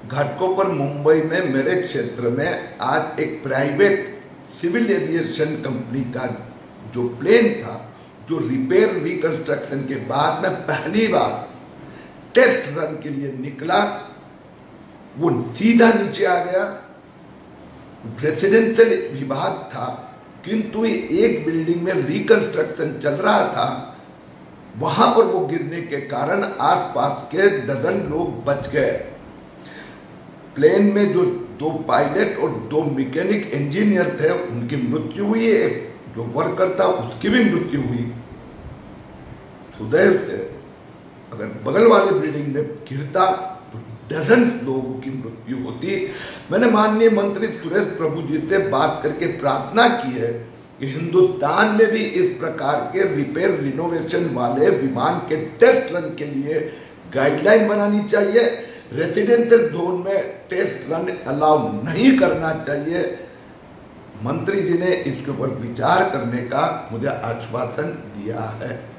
घाटकोपर मुंबई में मेरे क्षेत्र में आज एक प्राइवेट सिविल एविएशन कंपनी का जो प्लेन था, जो रिपेयर रिकंस्ट्रक्शन के बाद में पहली बार टेस्ट रन के लिए निकला, वो सीधा नीचे आ गया। रेसिडेंशियल विभाग था, किंतु एक बिल्डिंग में रिकंस्ट्रक्शन चल रहा था, वहां पर वो गिरने के कारण आसपास के डजन लोग बच गए। प्लेन में जो 2 पायलट और 2 मैकेनिक इंजीनियर थे, उनकी मृत्यु हुई। एक जो वर्कर था, उसकी भी मृत्यु हुई। सुदैव से अगर बगल वाले बिल्डिंग में गिरता तो डजन लोगों की मृत्यु होती। मैंने माननीय मंत्री सुरेश प्रभु जी से बात करके प्रार्थना की है कि हिंदुस्तान में भी इस प्रकार के रिपेयर रिनोवेशन वाले विमान के टेस्ट रन के लिए गाइडलाइन बनानी चाहिए। रेसिडेंशियल जोन में टेस्ट रन अलाउ नहीं करना चाहिए। मंत्री जी ने इसके ऊपर विचार करने का मुझे आश्वासन दिया है।